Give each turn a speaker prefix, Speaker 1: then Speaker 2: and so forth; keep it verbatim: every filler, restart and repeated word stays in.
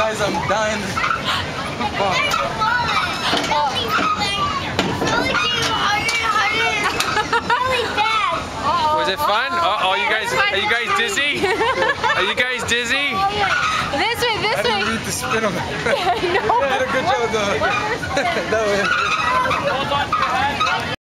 Speaker 1: Guys, I'm dying.
Speaker 2: Was it fun? Uh oh, you guys, are you guys dizzy? Are you guys dizzy?
Speaker 3: This way, this
Speaker 1: I
Speaker 3: way.
Speaker 1: didn't read the spin on that.
Speaker 3: No.
Speaker 1: You did a good job though. That way.